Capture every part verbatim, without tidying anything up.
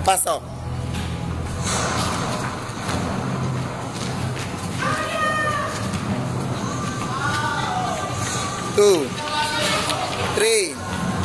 Pasok. Two. Three.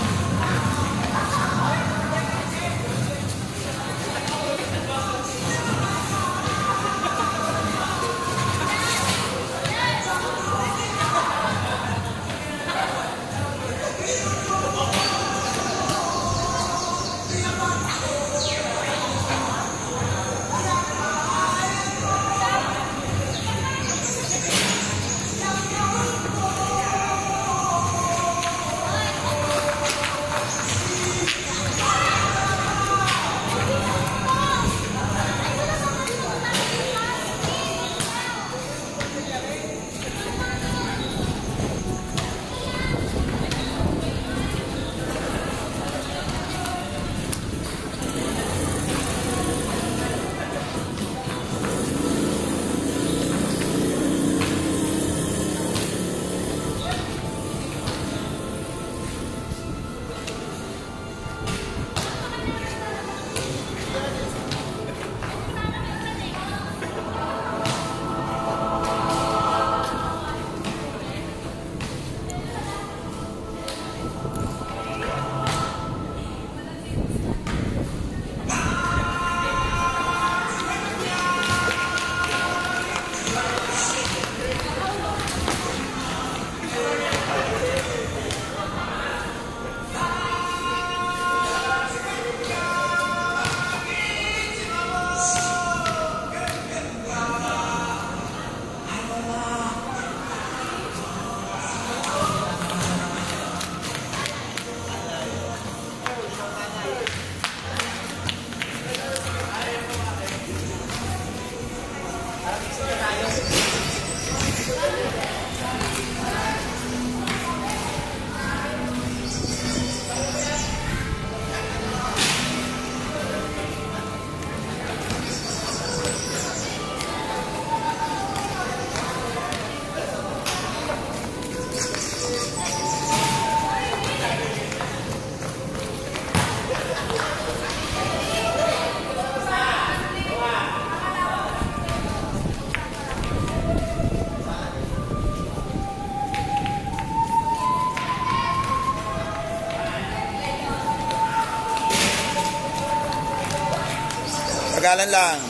Tagalan lang.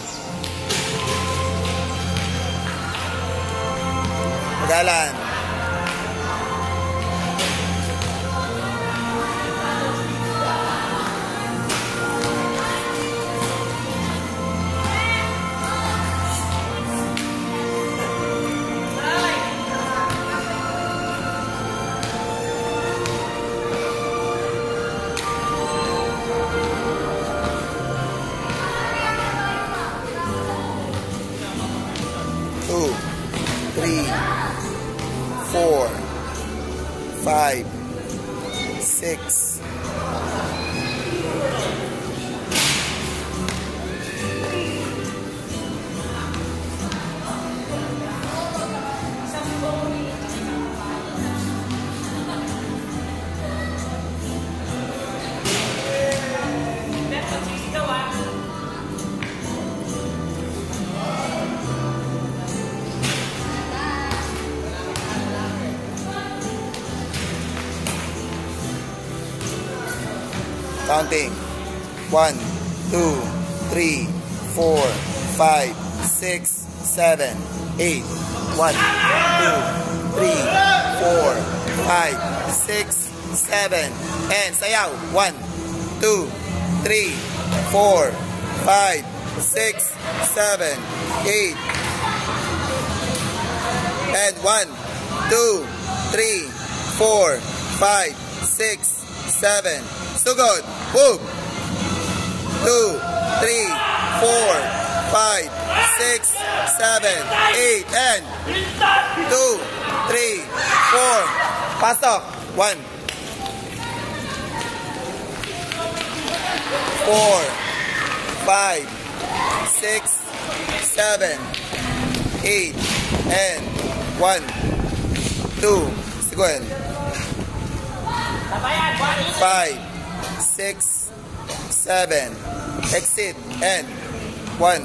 Tagalan. Two, three, four, five, six. Counting. One, two, three, four, five, six, seven, eight. One, two, three, four, five, six, seven. And sayaw. One, two, three, four, five, six, seven, eight. And one, two, three, four, five, six, seven. Sugod. Move. Two, three, four, five, six, seven, eight, and two, three, four. Pasok. One. Four, five, six, seven, eight, and one, two. Siguin. Five, six, seven, Exit. And one,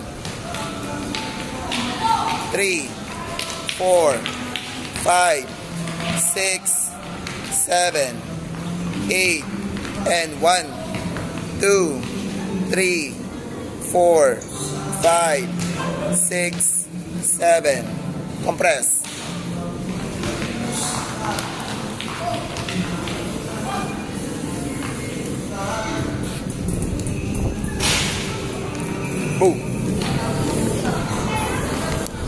three, four, five, six, seven, eight, and one, two, three, four, five, six, seven. Compress.